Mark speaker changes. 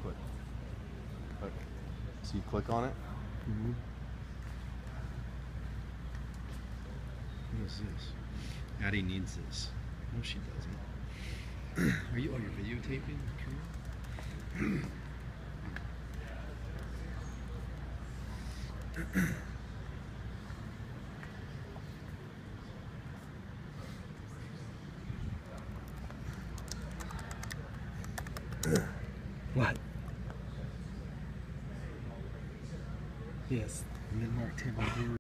Speaker 1: Click. Click. So you click on it.
Speaker 2: Mm-hmm.
Speaker 1: What is this? Addie needs this. No, she doesn't. Are you? Oh, you're videotaping?
Speaker 2: What? Yes.
Speaker 1: Mid-mark table.